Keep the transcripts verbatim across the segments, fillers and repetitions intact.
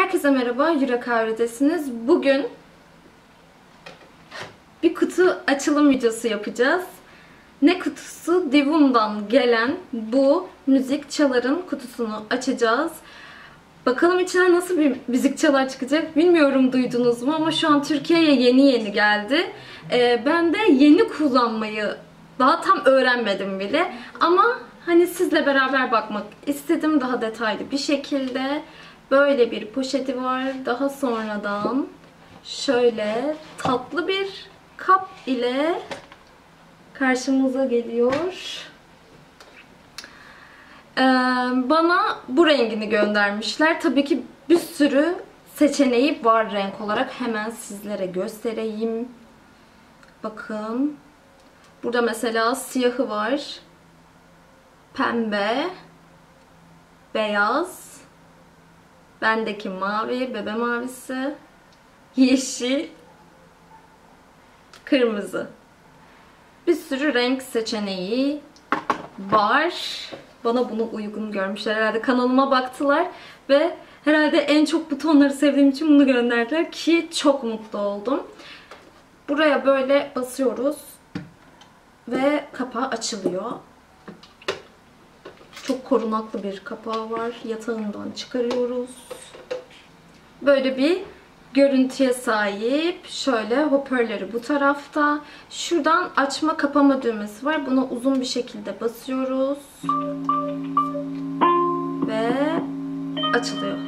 Herkese merhaba, Yürek Avredesiniz. Bugün bir kutu açılım videosu yapacağız. Ne kutusu? Divum'dan gelen bu müzik çaların kutusunu açacağız. Bakalım içine nasıl bir müzik çalar çıkacak bilmiyorum, duydunuz mu, ama şu an Türkiye'ye yeni yeni geldi. Ee, ben de yeni kullanmayı daha tam öğrenmedim bile. Ama hani sizle beraber bakmak istedim daha detaylı bir şekilde. Böyle bir poşeti var. Daha sonradan şöyle tatlı bir kap ile karşımıza geliyor. Ee, bana bu rengini göndermişler. Tabii ki bir sürü seçeneği var renk olarak. Hemen sizlere göstereyim. Bakın. Burada mesela siyahı var. Pembe. Beyaz. Bendeki mavi, bebe mavisi, yeşil, kırmızı. Bir sürü renk seçeneği var. Bana bunu uygun görmüşler. Herhalde kanalıma baktılar ve herhalde en çok bu tonları sevdiğim için bunu gönderdiler ki çok mutlu oldum. Buraya böyle basıyoruz ve kapağı açılıyor. Çok korunaklı bir kapağı var. Yatağından çıkarıyoruz. Böyle bir görüntüye sahip. Şöyle hoparlörü bu tarafta. Şuradan açma kapama düğmesi var. Buna uzun bir şekilde basıyoruz. Ve açılıyor.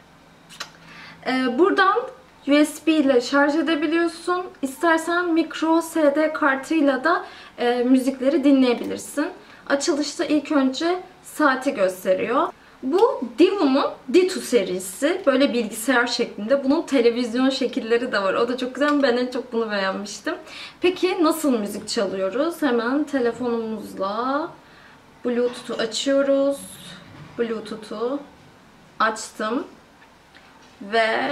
Ee, buradan U S B ile şarj edebiliyorsun. İstersen micro S D kartıyla da e, müzikleri dinleyebilirsin. Açılışta ilk önce saati gösteriyor. Bu Divum'un Ditu serisi. Böyle bilgisayar şeklinde. Bunun televizyon şekilleri de var. O da çok güzel. Ben en çok bunu beğenmiştim. Peki nasıl müzik çalıyoruz? Hemen telefonumuzla Bluetooth'u açıyoruz. Bluetooth'u açtım. Ve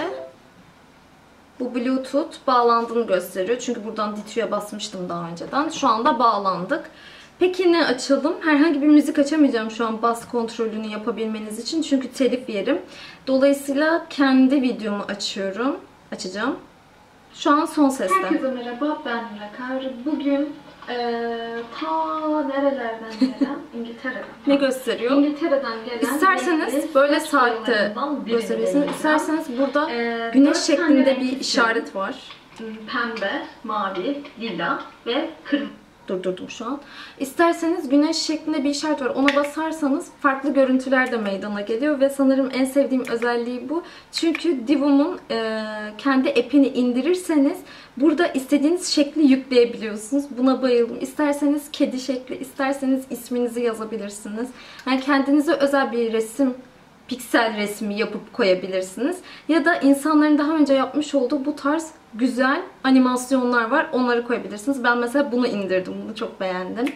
bu Bluetooth bağlandığını gösteriyor. Çünkü buradan Ditu'ya basmıştım daha önceden. Şu anda bağlandık. Peki ne açalım? Herhangi bir müzik açamayacağım şu an bas kontrolünü yapabilmeniz için. Çünkü telif yerim. Dolayısıyla kendi videomu açıyorum. Açacağım. Şu an son sesle. Herkese merhaba, ben Rakar. Bugün ee, ta nerelerden gelen? İngiltere'den. Ne gösteriyor? İngiltere'den gelen. İsterseniz böyle saatte gösteriyorsunuz. İsterseniz burada ee, güneş şeklinde bir işaret var. Pembe, mavi, lila ve kırmızı. Durdurdum şu an. İsterseniz güneş şeklinde bir işaret var. Ona basarsanız farklı görüntüler de meydana geliyor ve sanırım en sevdiğim özelliği bu. Çünkü Divum'un e, kendi app'ini indirirseniz burada istediğiniz şekli yükleyebiliyorsunuz. Buna bayıldım. İsterseniz kedi şekli, isterseniz isminizi yazabilirsiniz. Yani kendinize özel bir resim, piksel resmi yapıp koyabilirsiniz. Ya da insanların daha önce yapmış olduğu bu tarz güzel animasyonlar var. Onları koyabilirsiniz. Ben mesela bunu indirdim. Bunu çok beğendim.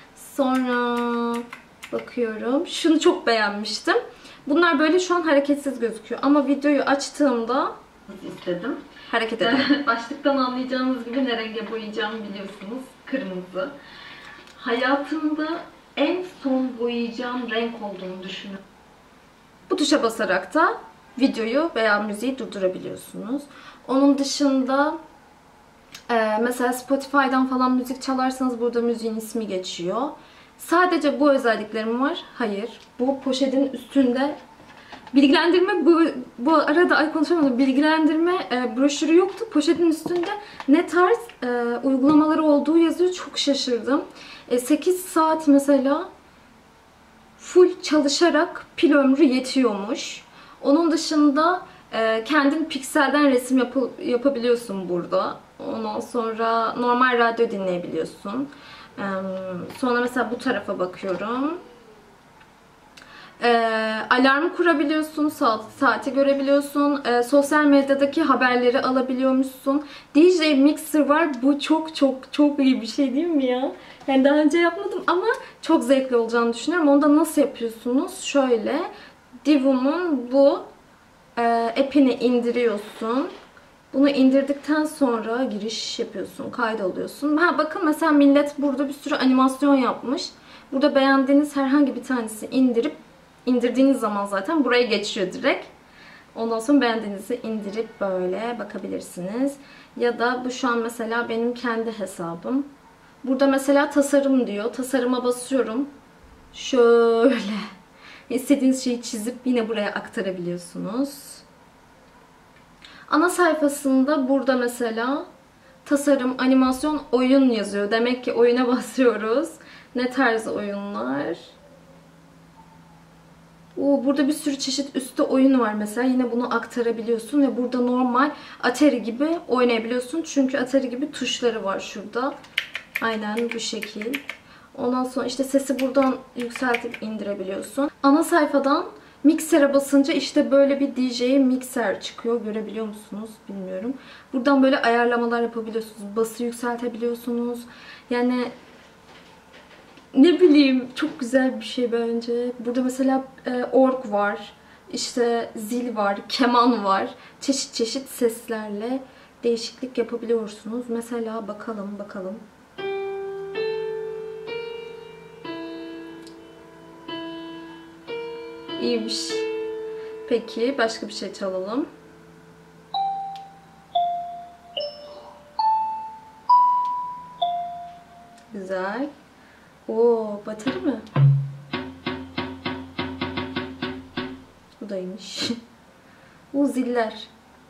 Sonra bakıyorum. Şunu çok beğenmiştim. Bunlar böyle şu an hareketsiz gözüküyor. Ama videoyu açtığımda istedim. Hareket edelim. Başlıktan anlayacağınız gibi ne renge boyayacağımı biliyorsunuz. Kırmızı. Hayatımda en son boyayacağım renk olduğunu düşünüyorum. Bu tuşa basarak da videoyu veya müziği durdurabiliyorsunuz. Onun dışında e, mesela Spotify'dan falan müzik çalarsanız burada müziğin ismi geçiyor. Sadece bu özelliklerim var. Hayır. Bu poşetin üstünde bilgilendirme, bu, bu arada ay konuşamadım. Bilgilendirme e, broşürü yoktu. Poşetin üstünde ne tarz e, uygulamaları olduğu yazıyor. Çok şaşırdım. E, sekiz saat mesela full çalışarak pil ömrü yetiyormuş. Onun dışında e, kendin pikselden resim yap yapabiliyorsun burada. Ondan sonra normal radyo dinleyebiliyorsun. E, sonra mesela bu tarafa bakıyorum. E, alarm kurabiliyorsun, saat, saati görebiliyorsun. E, sosyal medyadaki haberleri alabiliyormuşsun. D J Mixer var. Bu çok çok çok iyi bir şey değil mi ya? Yani daha önce yapmadım ama çok zevkli olacağını düşünüyorum. Onu da nasıl yapıyorsunuz? Şöyle, Divum'un bu e, app'ini indiriyorsun. Bunu indirdikten sonra giriş yapıyorsun, kaydoluyorsun. Ha bakın mesela millet burada bir sürü animasyon yapmış. Burada beğendiğiniz herhangi bir tanesi indirip indirdiğiniz zaman zaten buraya geçiyor direkt. Ondan sonra beğendiğinizi indirip böyle bakabilirsiniz. Ya da bu şu an mesela benim kendi hesabım. Burada mesela tasarım diyor. Tasarıma basıyorum. Şöyle istediğiniz şeyi çizip yine buraya aktarabiliyorsunuz. Ana sayfasında burada mesela tasarım, animasyon, oyun yazıyor. Demek ki oyuna basıyoruz. Ne tarz oyunlar? Oo, burada bir sürü çeşit üstte oyun var mesela. Yine bunu aktarabiliyorsun ve burada normal Atari gibi oynayabiliyorsun. Çünkü Atari gibi tuşları var şurada. Aynen bu şekil. Ondan sonra işte sesi buradan yükseltip indirebiliyorsun. Ana sayfadan miksere basınca işte böyle bir D J mikser çıkıyor. Görebiliyor musunuz? Bilmiyorum. Buradan böyle ayarlamalar yapabiliyorsunuz. Bası yükseltebiliyorsunuz. Yani ne bileyim, çok güzel bir şey bence. Burada mesela e, org var. İşte zil var, keman var. Çeşit çeşit seslerle değişiklik yapabiliyorsunuz. Mesela bakalım bakalım. İyiymiş. Peki başka bir şey çalalım. Güzel. Oo, bateri mi? Bu da iyiymiş. Bu ziller.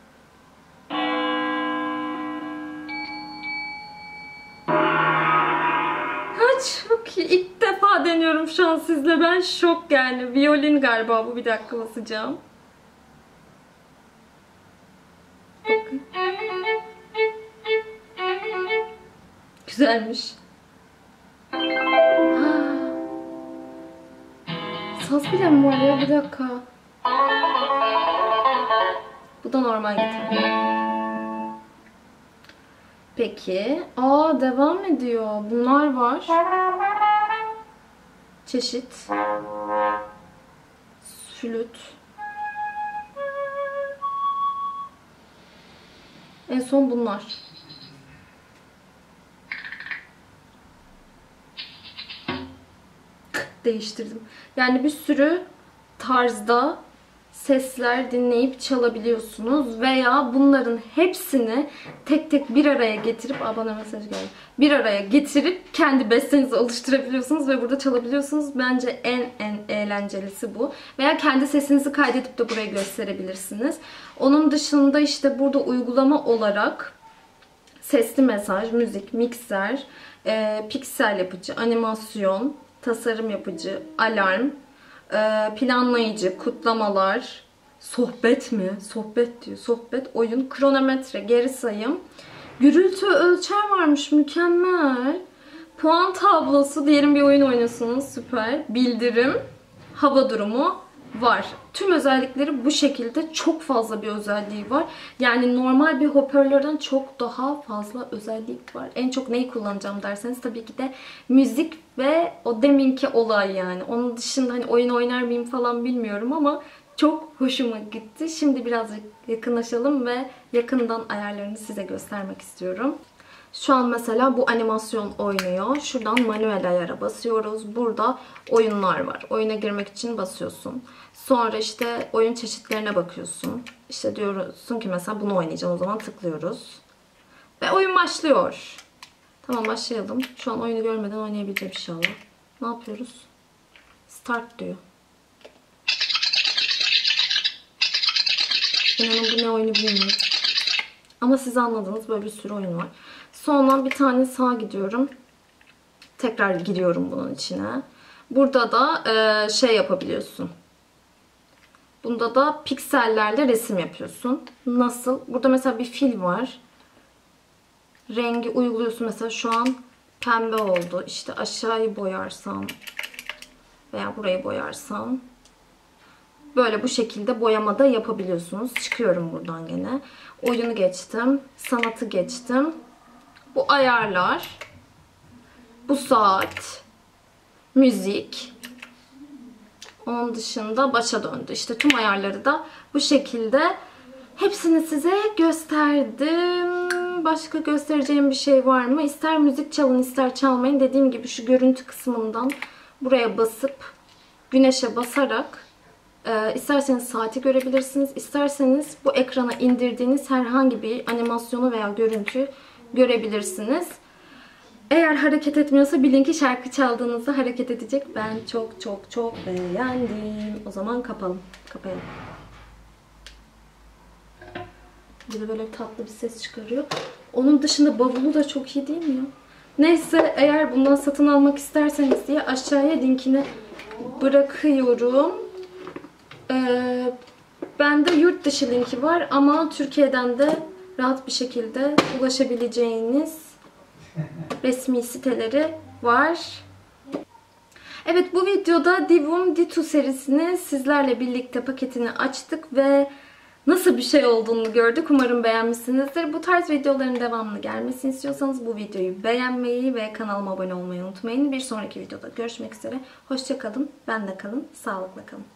Ha, çok iyi. İlk defa deniyorum şu an sizle. Ben şok yani. Violin galiba bu. Bir dakika basacağım. Bakın. Güzelmiş. Saz bile mi var ya? Bir dakika. Bu da normal gitar. Peki. Aa, devam ediyor. Bunlar var. Çeşit. Flüt. En son bunlar. Değiştirdim. Yani bir sürü tarzda sesler dinleyip çalabiliyorsunuz veya bunların hepsini tek tek bir araya getirip, aa, bana mesaj geldi. Bir araya getirip kendi bestenizi oluşturabiliyorsunuz ve burada çalabiliyorsunuz. Bence en en eğlencelisi bu. Veya kendi sesinizi kaydedip de buraya gösterebilirsiniz. Onun dışında işte burada uygulama olarak sesli mesaj, müzik, mikser, e, piksel yapıcı, animasyon, tasarım yapıcı, alarm, planlayıcı, kutlamalar, sohbet mi? Sohbet diyor. Sohbet, oyun, kronometre, geri sayım, gürültü ölçer varmış. Mükemmel. Puan tablosu. Diyelim bir oyun oynuyorsunuz. Süper. Bildirim, hava durumu var. Tüm özellikleri bu şekilde. Çok fazla bir özelliği var. Yani normal bir hoparlörden çok daha fazla özellik var. En çok neyi kullanacağım derseniz tabii ki de müzik ve o deminki olay yani. Onun dışında hani oyun oynar mıyım falan bilmiyorum ama çok hoşuma gitti. Şimdi birazcık yakınlaşalım ve yakından ayarlarını size göstermek istiyorum. Şu an mesela bu animasyon oynuyor. Şuradan manuel ayara basıyoruz. Burada oyunlar var. Oyuna girmek için basıyorsun. Sonra işte oyun çeşitlerine bakıyorsun. İşte diyorsun ki mesela bunu oynayacağım. O zaman tıklıyoruz. Ve oyun başlıyor. Tamam, başlayalım. Şu an oyunu görmeden oynayabileceğim inşallah. Ne yapıyoruz? Start diyor. İnanın bu ne oyunu bilmiyorum. Ama siz anladınız. Böyle bir sürü oyun var. Sonra bir tane sağa gidiyorum. Tekrar giriyorum bunun içine. Burada da e, şey yapabiliyorsun. Bunda da piksellerle resim yapıyorsun. Nasıl? Burada mesela bir fil var. Rengi uyguluyorsun. Mesela şu an pembe oldu. İşte aşağıyı boyarsam veya burayı boyarsam böyle bu şekilde boyamada yapabiliyorsunuz. Çıkıyorum buradan gene. Oyunu geçtim. Sanatı geçtim. Bu ayarlar. Bu saat. Müzik. Onun dışında başa döndü. İşte tüm ayarları da bu şekilde hepsini size gösterdim. Başka göstereceğim bir şey var mı? İster müzik çalın, ister çalmayın. Dediğim gibi şu görüntü kısmından buraya basıp güneşe basarak Ee, isterseniz saati görebilirsiniz. İsterseniz bu ekrana indirdiğiniz herhangi bir animasyonu veya görüntü görebilirsiniz. Eğer hareket etmiyorsa bilin ki şarkı çaldığınızda hareket edecek. Ben çok çok çok beğendim. O zaman kapalım. Kapayalım. Bir de böyle tatlı bir ses çıkarıyor. Onun dışında bavulu da çok iyi değil mi ya? Neyse, eğer bundan satın almak isterseniz diye aşağıya linkini bırakıyorum. Ee, bende yurt dışı linki var ama Türkiye'den de rahat bir şekilde ulaşabileceğiniz resmi siteleri var. Evet, bu videoda Divum D iki serisini sizlerle birlikte paketini açtık ve nasıl bir şey olduğunu gördük. Umarım beğenmişsinizdir. Bu tarz videoların devamlı gelmesini istiyorsanız bu videoyu beğenmeyi ve kanalıma abone olmayı unutmayın. Bir sonraki videoda görüşmek üzere. Hoşça kalın, benle kalın, sağlıkla kalın.